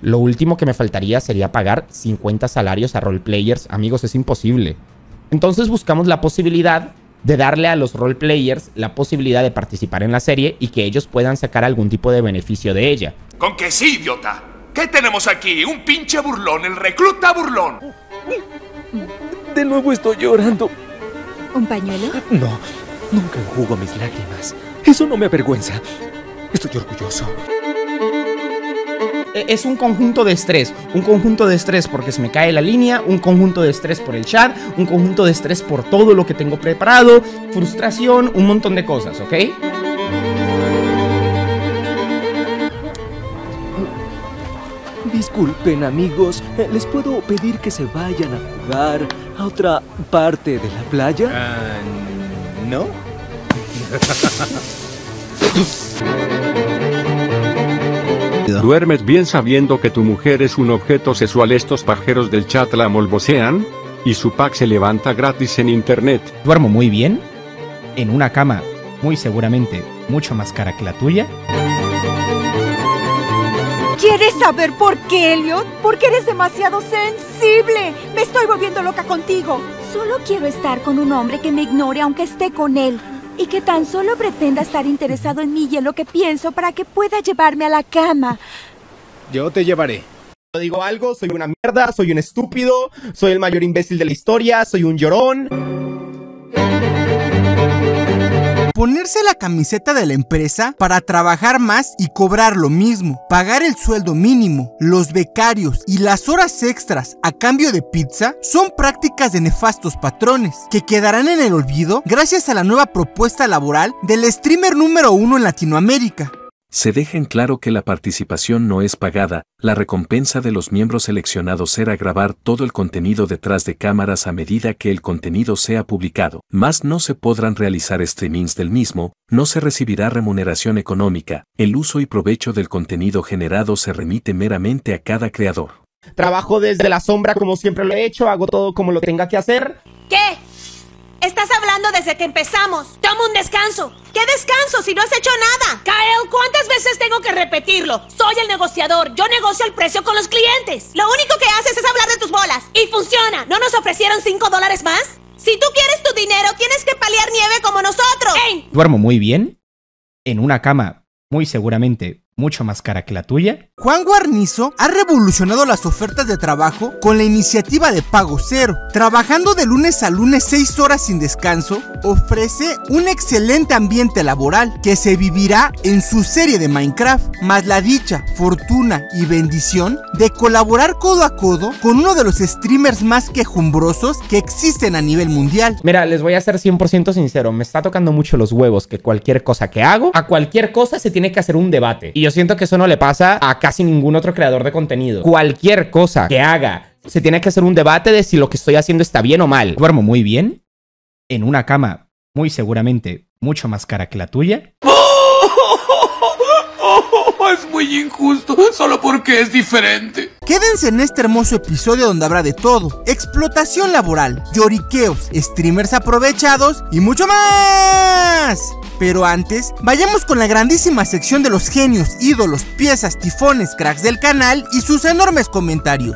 Lo último que me faltaría sería pagar 50 salarios a roleplayers. Amigos, es imposible. Entonces buscamos la posibilidad de darle a los roleplayers la posibilidad de participar en la serie y que ellos puedan sacar algún tipo de beneficio de ella. ¿Con qué sí, idiota? ¿Qué tenemos aquí? Un pinche burlón, el recluta burlón. De nuevo estoy llorando. ¿Un pañuelo? No, nunca enjugo mis lágrimas. Eso no me avergüenza. Estoy orgulloso. Es un conjunto de estrés. Un conjunto de estrés porque se me cae la línea. Un conjunto de estrés por el chat. Un conjunto de estrés por todo lo que tengo preparado. Frustración, un montón de cosas, ¿ok? Disculpen, amigos. ¿Les puedo pedir que se vayan a jugar a otra parte de la playa? ¿No? ¿Duermes bien sabiendo que tu mujer es un objeto sexual? Estos pajeros del chat la molbosean y su pack se levanta gratis en internet. Duermo muy bien, en una cama muy seguramente mucho más cara que la tuya. ¿Quieres saber por qué, Elliot? Porque eres demasiado sensible. Me estoy volviendo loca contigo. Solo quiero estar con un hombre que me ignore aunque esté con él. Y que tan solo pretenda estar interesado en mí y en lo que pienso para que pueda llevarme a la cama. Yo te llevaré. Digo algo, soy una mierda, soy un estúpido, soy el mayor imbécil de la historia, soy un llorón. Ponerse la camiseta de la empresa para trabajar más y cobrar lo mismo, pagar el sueldo mínimo, los becarios y las horas extras a cambio de pizza son prácticas de nefastos patrones que quedarán en el olvido gracias a la nueva propuesta laboral del streamer número 1 en Latinoamérica. Se deja en claro que la participación no es pagada, la recompensa de los miembros seleccionados será grabar todo el contenido detrás de cámaras a medida que el contenido sea publicado, más no se podrán realizar streamings del mismo, no se recibirá remuneración económica, el uso y provecho del contenido generado se remite meramente a cada creador. Trabajo desde la sombra como siempre lo he hecho, hago todo como lo tenga que hacer. ¿Qué? Estás hablando desde que empezamos. Toma un descanso. ¿Qué descanso si no has hecho nada? Kyle, ¿cuántas veces tengo que repetirlo? Soy el negociador. Yo negocio el precio con los clientes. Lo único que haces es hablar de tus bolas. Y funciona. ¿No nos ofrecieron $5 más? Si tú quieres tu dinero, tienes que paliar nieve como nosotros. ¡Ey! Duermo muy bien, en una cama muy seguramente mucho más cara que la tuya. Juan Guarnizo ha revolucionado las ofertas de trabajo con la iniciativa de Pago Cero. Trabajando de lunes a lunes 6 horas sin descanso, ofrece un excelente ambiente laboral que se vivirá en su serie de Minecraft, más la dicha, fortuna y bendición de colaborar codo a codo con uno de los streamers más quejumbrosos que existen a nivel mundial. Mira, les voy a ser 100% sincero, me está tocando mucho los huevos que cualquier cosa que hago, a cualquier cosa se tiene que hacer un debate. Y yo siento que eso no le pasa a casi ningún otro creador de contenido. Cualquier cosa que haga, se tiene que hacer un debate de si lo que estoy haciendo está bien o mal. Duermo muy bien, en una cama muy seguramente mucho más cara que la tuya. Es muy injusto, solo porque es diferente. Quédense en este hermoso episodio donde habrá de todo: explotación laboral, lloriqueos, streamers aprovechados y mucho más. Pero antes, vayamos con la grandísima sección de los genios, ídolos, piezas, tifones, cracks del canal y sus enormes comentarios.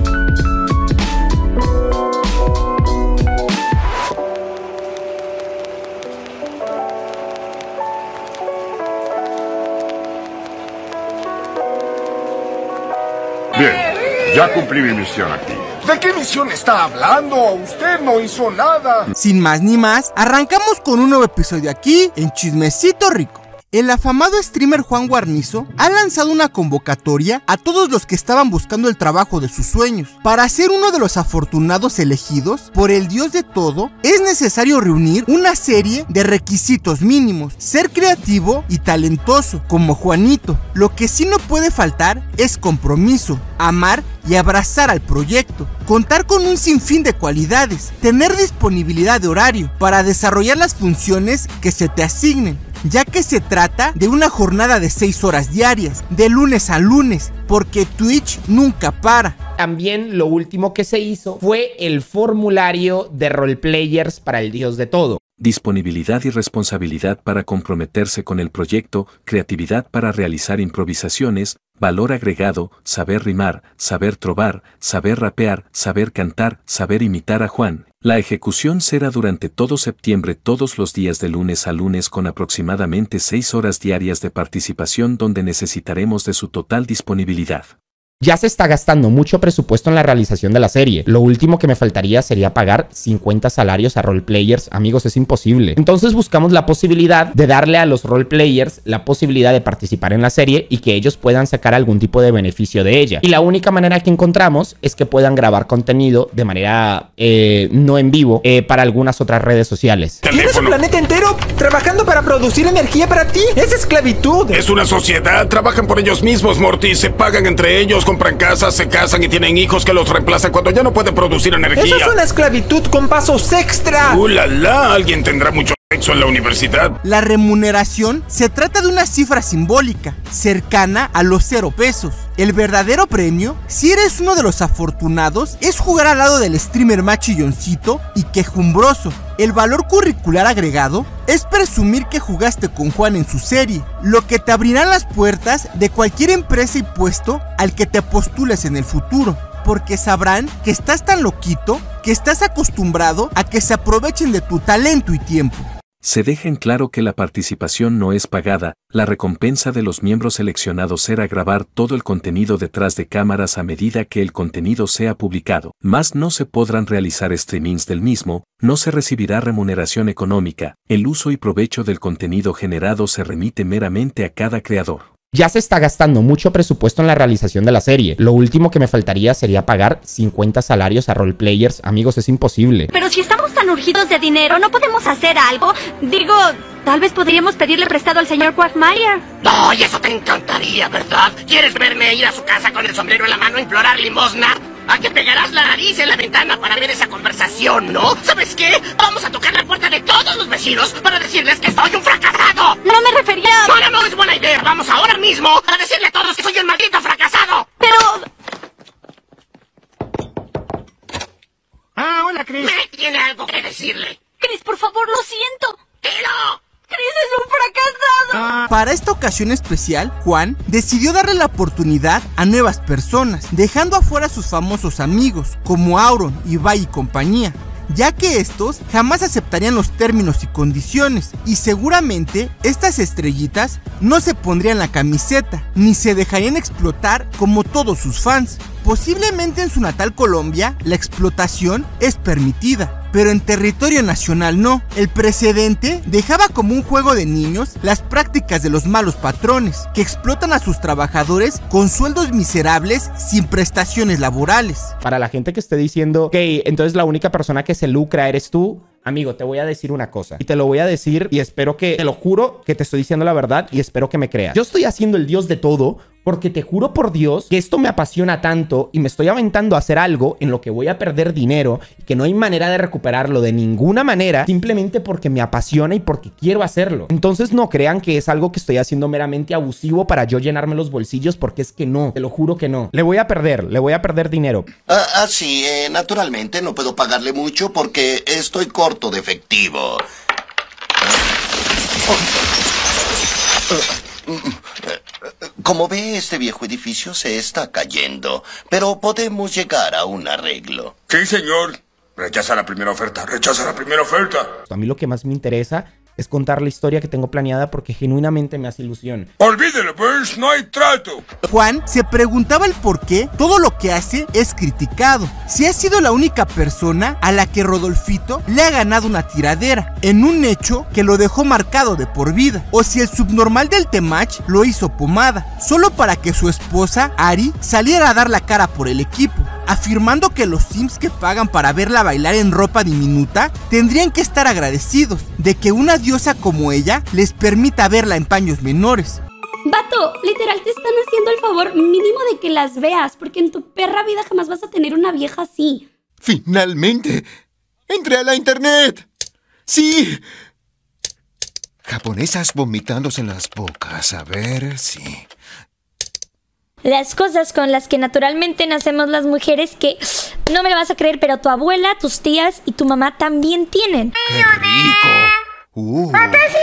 Bien, ya cumplí mi misión aquí. ¿De qué misión está hablando? Usted no hizo nada. Sin más ni más, arrancamos con un nuevo episodio aquí en Chismecito Rico. El afamado streamer Juan Guarnizo ha lanzado una convocatoria a todos los que estaban buscando el trabajo de sus sueños. Para ser uno de los afortunados elegidos por el Dios de todo, es necesario reunir una serie de requisitos mínimos: ser creativo y talentoso, como Juanito. Lo que sí no puede faltar es compromiso, amar y abrazar al proyecto, contar con un sinfín de cualidades, tener disponibilidad de horario para desarrollar las funciones que se te asignen, ya que se trata de una jornada de 6 horas diarias, de lunes a lunes, porque Twitch nunca para. También lo último que se hizo fue el formulario de roleplayers para el Dios de todo. Disponibilidad y responsabilidad para comprometerse con el proyecto, creatividad para realizar improvisaciones, valor agregado, saber rimar, saber trobar, saber rapear, saber cantar, saber imitar a Juan. La ejecución será durante todo septiembre todos los días de lunes a lunes con aproximadamente 6 horas diarias de participación donde necesitaremos de su total disponibilidad. Ya se está gastando mucho presupuesto en la realización de la serie. Lo último que me faltaría sería pagar 50 salarios a roleplayers. Amigos, es imposible. Entonces buscamos la posibilidad de darle a los roleplayers la posibilidad de participar en la serie y que ellos puedan sacar algún tipo de beneficio de ella. Y la única manera que encontramos es que puedan grabar contenido de manera no en vivo para algunas otras redes sociales. ¿Tienes un planeta entero trabajando para producir energía para ti? ¡Es esclavitud! Es una sociedad. Trabajan por ellos mismos, Morty. Se pagan entre ellos, compran casas, se casan y tienen hijos que los reemplazan cuando ya no pueden producir energía. Eso es una esclavitud con pasos extra. ¡La! Alguien tendrá mucho sexo en la universidad. La remuneración se trata de una cifra simbólica, cercana a los 0 pesos. El verdadero premio, si eres uno de los afortunados, es jugar al lado del streamer más chilloncito y quejumbroso. El valor curricular agregado es presumir que jugaste con Juan en su serie, lo que te abrirá las puertas de cualquier empresa y puesto al que te postules en el futuro, porque sabrán que estás tan loquito que estás acostumbrado a que se aprovechen de tu talento y tiempo. Se deja en claro que la participación no es pagada, la recompensa de los miembros seleccionados será grabar todo el contenido detrás de cámaras a medida que el contenido sea publicado, más no se podrán realizar streamings del mismo, no se recibirá remuneración económica, el uso y provecho del contenido generado se remite meramente a cada creador. Ya se está gastando mucho presupuesto en la realización de la serie. Lo último que me faltaría sería pagar 50 salarios a roleplayers. Amigos, es imposible. Pero si estamos tan urgidos de dinero, ¿no podemos hacer algo? Digo, tal vez podríamos pedirle prestado al señor Quagmire. No, y eso te encantaría, ¿verdad? ¿Quieres verme ir a su casa con el sombrero en la mano a implorar limosna? ¿A que pegarás la nariz en la ventana para ver esa conversación, no? ¿Sabes qué? Vamos a tocar la puerta de todos los vecinos para decirles que soy un fracasado. No me refería... No es buena idea. Vamos ahora mismo a decirle a todos que soy un maldito fracasado. Pero... Hola, Chris. Tiene algo que decirle. Chris, por favor, lo siento. ¡Dilo! ¡Chris es un fracasado! Para esta ocasión especial, Juan decidió darle la oportunidad a nuevas personas, dejando afuera a sus famosos amigos, como Auron, Ibai y compañía, ya que estos jamás aceptarían los términos y condiciones, y seguramente estas estrellitas no se pondrían la camiseta, ni se dejarían explotar como todos sus fans. Posiblemente en su natal Colombia, la explotación es permitida, pero en territorio nacional no. El precedente dejaba como un juego de niños las prácticas de los malos patrones, que explotan a sus trabajadores con sueldos miserables sin prestaciones laborales. Para la gente que esté diciendo, ok, entonces la única persona que se lucra eres tú, amigo, te voy a decir una cosa. Y te lo voy a decir y espero que, te lo juro que te estoy diciendo la verdad y espero que me creas. Yo estoy haciendo el Dios de todo porque te juro por Dios que esto me apasiona tanto y me estoy aventando a hacer algo en lo que voy a perder dinero y que no hay manera de recuperarlo de ninguna manera, simplemente porque me apasiona y porque quiero hacerlo. Entonces no crean que es algo que estoy haciendo meramente abusivo para yo llenarme los bolsillos, porque es que no, te lo juro que no. Le voy a perder dinero. Sí, naturalmente no puedo pagarle mucho porque estoy corto de efectivo. Como ve, este viejo edificio se está cayendo, pero podemos llegar a un arreglo. Sí, señor. Rechaza la primera oferta. Rechaza la primera oferta. A mí lo que más me interesa es contar la historia que tengo planeada porque genuinamente me hace ilusión. Olvídelo, pues, no hay trato. Juan se preguntaba el por qué todo lo que hace es criticado. Si ha sido la única persona a la que Rodolfito le ha ganado una tiradera, en un hecho que lo dejó marcado de por vida. O si el subnormal del Temach lo hizo pomada, solo para que su esposa, Ari, saliera a dar la cara por el equipo, afirmando que los sims que pagan para verla bailar en ropa diminuta tendrían que estar agradecidos de que una diosa como ella les permita verla en paños menores. Vato, literal te están haciendo el favor mínimo de que las veas, porque en tu perra vida jamás vas a tener una vieja así. ¡Finalmente! ¡Entré a la internet! ¡Sí! Japonesas vomitándose en las bocas, a ver si... Las cosas con las que naturalmente nacemos las mujeres que, no me lo vas a creer, pero tu abuela, tus tías y tu mamá también tienen. ¡Qué rico!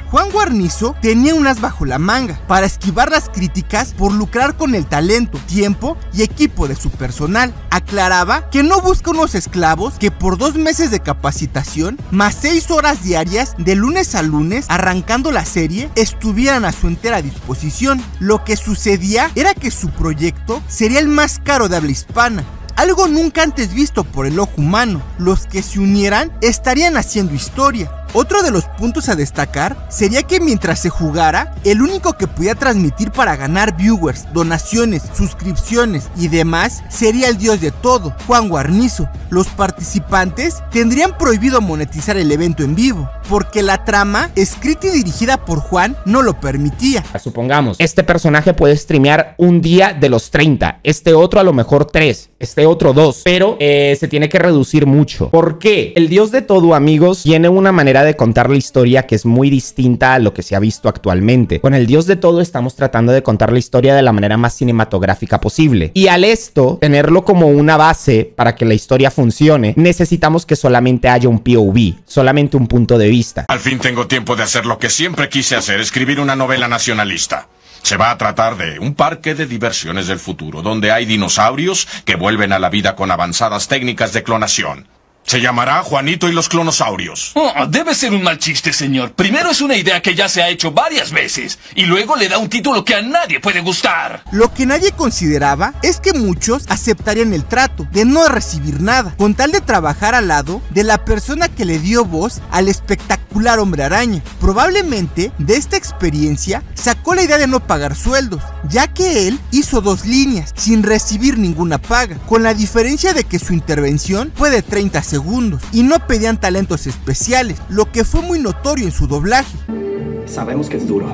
Juan Guarnizo tenía un as bajo la manga para esquivar las críticas por lucrar con el talento, tiempo y equipo de su personal. Aclaraba que no busca unos esclavos que por 2 meses de capacitación, más 6 horas diarias de lunes a lunes, arrancando la serie, estuvieran a su entera disposición. Lo que sucedía era que su proyecto sería el más caro de habla hispana. Algo nunca antes visto por el ojo humano. Los que se unieran estarían haciendo historia. Otro de los puntos a destacar sería que mientras se jugara, el único que podía transmitir para ganar viewers, donaciones, suscripciones y demás sería el dios de todo, Juan Guarnizo. Los participantes tendrían prohibido monetizar el evento en vivo, porque la trama, escrita y dirigida por Juan, no lo permitía. Supongamos, este personaje puede streamear un día de los 30, este otro a lo mejor 3, este otro 2, pero se tiene que reducir mucho. ¿Por qué? El dios de todo, amigos, tiene una manera de contar la historia que es muy distinta a lo que se ha visto actualmente. Con el dios de todo estamos tratando de contar la historia de la manera más cinematográfica posible. Y al esto, tenerlo como una base para que la historia funcione, necesitamos que solamente haya un POV, solamente un punto de vista. Al fin tengo tiempo de hacer lo que siempre quise hacer, escribir una novela nacionalista. Se va a tratar de un parque de diversiones del futuro, donde hay dinosaurios que vuelven a la vida con avanzadas técnicas de clonación. Se llamará Juanito y los clonosaurios. Oh, debe ser un mal chiste, señor. Primero es una idea que ya se ha hecho varias veces, y luego le da un título que a nadie puede gustar. Lo que nadie consideraba es que muchos aceptarían el trato de no recibir nada, con tal de trabajar al lado de la persona que le dio voz al espectacular Hombre Araña. Probablemente de esta experiencia sacó la idea de no pagar sueldos, ya que él hizo 2 líneas sin recibir ninguna paga, con la diferencia de que su intervención fue de 30 segundos y no pedían talentos especiales, lo que fue muy notorio en su doblaje. Sabemos que es duro,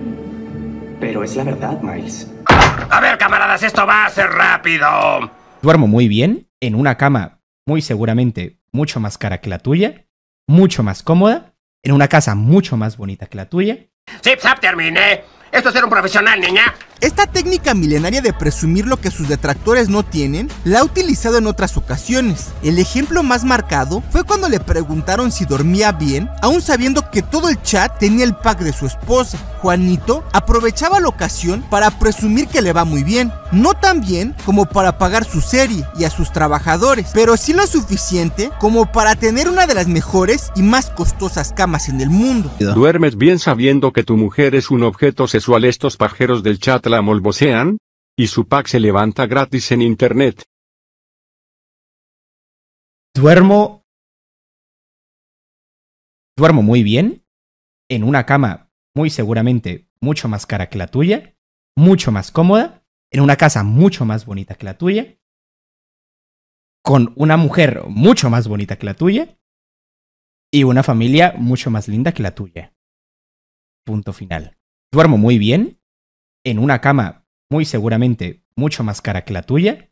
pero es la verdad, Miles. A ver, camaradas, esto va a ser rápido. Duermo muy bien, en una cama muy seguramente mucho más cara que la tuya, mucho más cómoda, en una casa mucho más bonita que la tuya. Zip zap, terminé. Esto es ser un profesional, niña. Esta técnica milenaria de presumir lo que sus detractores no tienen, la ha utilizado en otras ocasiones. El ejemplo más marcado fue cuando le preguntaron si dormía bien, aún sabiendo que todo el chat tenía el pack de su esposa. Juanito aprovechaba la ocasión para presumir que le va muy bien, no tan bien como para pagar su serie y a sus trabajadores, pero sí lo suficiente como para tener una de las mejores y más costosas camas en el mundo. ¿Duermes bien sabiendo que tu mujer es un objeto sexual? Estos pajeros del chat la molbosean, y su pack se levanta gratis en internet. Duermo muy bien, en una cama muy seguramente mucho más cara que la tuya, mucho más cómoda, en una casa mucho más bonita que la tuya, con una mujer mucho más bonita que la tuya y una familia mucho más linda que la tuya. Punto final. Duermo muy bien, en una cama muy seguramente mucho más cara que la tuya.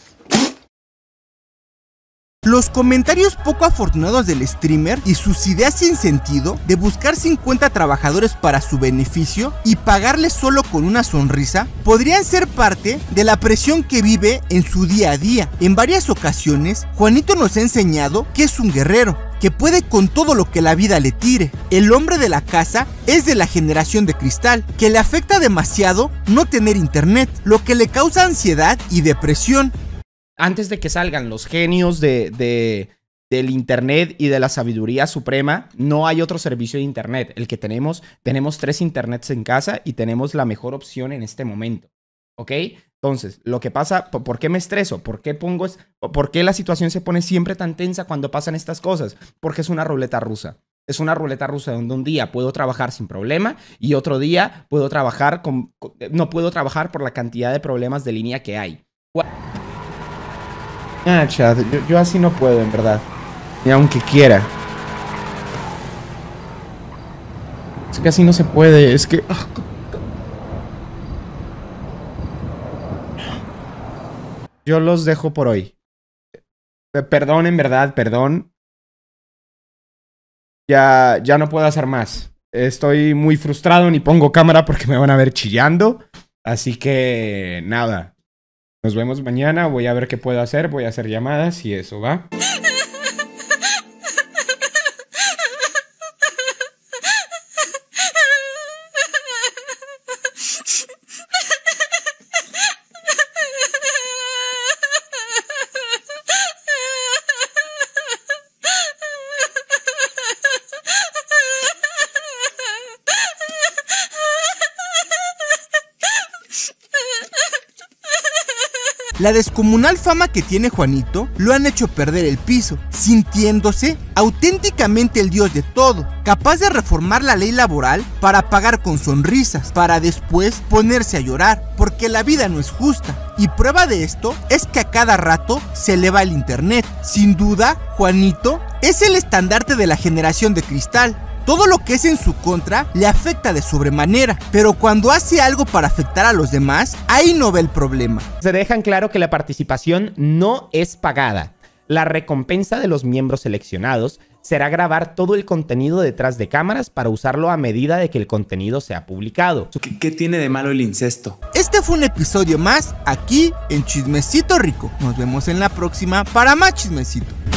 Los comentarios poco afortunados del streamer y sus ideas sin sentido de buscar 50 trabajadores para su beneficio y pagarles solo con una sonrisa podrían ser parte de la presión que vive en su día a día. En varias ocasiones, Juanito nos ha enseñado que es un guerrero, que puede con todo lo que la vida le tire. El hombre de la casa es de la generación de cristal, que le afecta demasiado no tener internet, lo que le causa ansiedad y depresión. Antes de que salgan los genios del internet y de la sabiduría suprema, no hay otro servicio de internet. El que tenemos 3 internets en casa y tenemos la mejor opción en este momento. ¿Ok? Entonces, lo que pasa, ¿por qué me estreso? ¿Por qué la situación se pone siempre tan tensa cuando pasan estas cosas? Porque es una ruleta rusa. Es una ruleta rusa donde un día puedo trabajar sin problema y otro día puedo trabajar no puedo trabajar por la cantidad de problemas de línea que hay. Chat, yo así no puedo, en verdad. Ni aunque quiera. Es que así no se puede, es que... Yo los dejo por hoy. Perdón, en verdad, perdón. Ya no puedo hacer más. Estoy muy frustrado, ni pongo cámara porque me van a ver chillando. Así que, nada. Nos vemos mañana, voy a ver qué puedo hacer, voy a hacer llamadas y eso, ¿va? La descomunal fama que tiene Juanito lo han hecho perder el piso, sintiéndose auténticamente el dios de todo, capaz de reformar la ley laboral para pagar con sonrisas, para después ponerse a llorar, porque la vida no es justa. Y prueba de esto es que a cada rato se eleva el internet. Sin duda, Juanito es el estandarte de la generación de cristal. Todo lo que es en su contra le afecta de sobremanera, pero cuando hace algo para afectar a los demás, ahí no ve el problema. Se dejan claro que la participación no es pagada. La recompensa de los miembros seleccionados será grabar todo el contenido detrás de cámaras para usarlo a medida de que el contenido sea publicado. ¿Qué tiene de malo el incesto? Este fue un episodio más aquí en Chismecito Rico. Nos vemos en la próxima para más chismecito.